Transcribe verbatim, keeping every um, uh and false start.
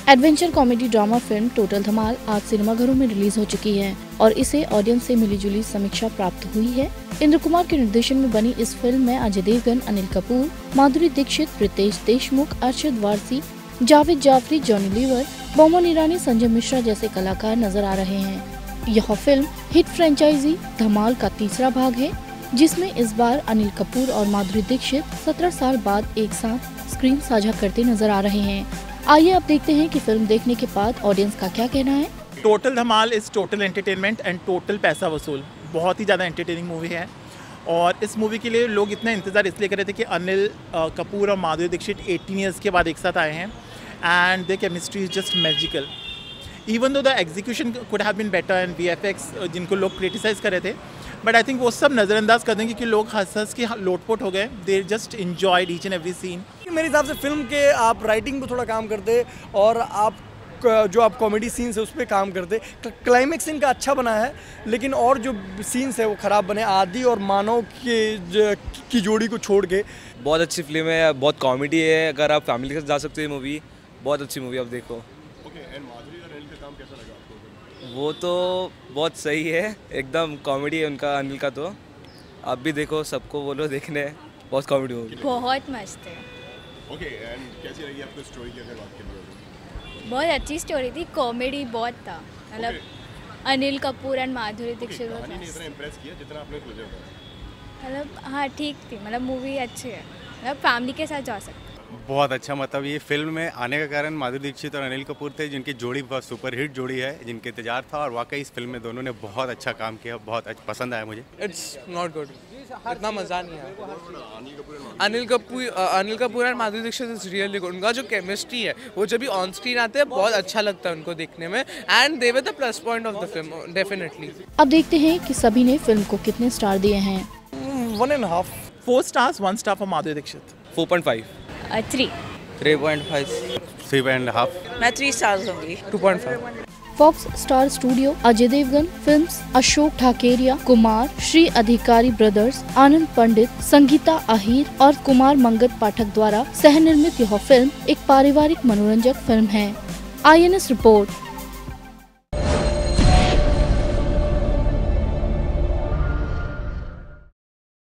Adventure comedy drama film total Dhamaal आज सिनेमाघरों में रिलीज हो चुकी है और इसे ऑडियंस से मिलीजुली समीक्षा प्राप्त हुई है। इंद्र कुमार के निर्देशन में बनी इस फिल्म में अजय देवगन, अनिल कपूर, माधुरी दीक्षित, प्रीतेश देशमुख, अरशद वारसी, जावेद जाफरी, जॉनी लीवर, बोमन ईरानी, संजय मिश्रा जैसे कलाकार नजर आ रहे हैं। यह फिल्म हिट फ्रेंचाइजी धमाल का तीसरा भाग है, जिसमें इस बार अनिल कपूर और माधुरी दीक्षित सत्रह साल बाद एक साथ स्क्रीन साझा करते नजर आ रहे हैं। आइए अब देखते हैं कि फिल्म देखने के बाद ऑडियंस का क्या कहना है। Total Dhamaal is total entertainment and total paisa vasool. बहुत ही ज़्यादा एंटरटेनिंग मूवी है और इस मूवी के लिए लोग इतना इंतज़ार इसलिए कर रहे थे कि अनिल कपूर और माधुरी दीक्षित अठारह इयर्स के बाद एक साथ आए हैं and their chemistry is just magical. Even though the execution could have been better and V F X जिनको लोग क्रिटिसाइज़ कर रहे थे, बट आई थिंक वो सब नज़रअंदाज कर देंगे कि लोग हंस हंस के लोटपोट हो गए। They just enjoyed each and every scene. मेरे हिसाब से फिल्म के आप राइटिंग पे थोड़ा काम करते और आप जो आप कॉमेडी सीन्स है उस पर काम करते। क्लाइमेक्स इनका अच्छा बना है, लेकिन और जो सीन्स है वो ख़राब बने। आदि और मानव के की जोड़ी को छोड़ के बहुत अच्छी फिल्म है, बहुत कॉमेडी है। अगर आप फैमिली के साथ जा सकते हैं मूवी, बहुत अच्छी मूवी आप देखो। वो तो बहुत सही है, एकदम कॉमेडी है उनका, अनिल का। तो आप भी देखो, सबको बोलो देखने, बहुत कॉमेडी मूवी। बहुत मस्त है। ओके, एंड कैसी लगी आपको स्टोरी की अगर बात करें? बहुत अच्छी स्टोरी थी, कॉमेडी बहुत था। मतलब अनिल कपूर एंड माधुरी दीक्षित कहानी ने इतना इम्प्रेस किया जितना आपने सोचा था? मतलब हाँ ठीक थी, मतलब मूवी अच्छी है, मतलब फैमिली के साथ जा सकते। बहुत अच्छा, मतलब ये फिल्म में आने का कारण माधुरी दीक्षित और अनिल कपूर थे, जिनकी जोड़ी बहुत सुपर हिट जोड़ी है, जिनके इंतजार था और वाकई इस फिल्म में दोनों ने बहुत अच्छा काम किया, बहुत अच्छा पसंद आया मुझे। इट्स नॉट गुड, इतना मज़ा नहीं आया। अनिल कपूर अनिल कपूर और Madhuri Dixit is really good. उनका जो केमिस्ट्री है वो जब भी ऑन स्क्रीन आते हैं बहुत अच्छा लगता है उनको देखने में, and they were the plus point of the film definitely. अब देखते हैं कि सभी ने फिल्म को कितने स्टार दिए हैं। One and half four stars, one star for Madhuri Dixit. Four point five. Three three point five. Three and half. मैं थ्री स्टार्स दूंगी। Two point five. Fox Star Studio, Ajay Devgn Films, Ashok Thakeria, Kumar, Shri Adhikari Brothers, Anand Pandit, Sangeeta Ahir और कुमार मंगत पाठक द्वारा सह निर्मित यह फिल्म एक पारिवारिक मनोरंजक फिल्म है। I N S report.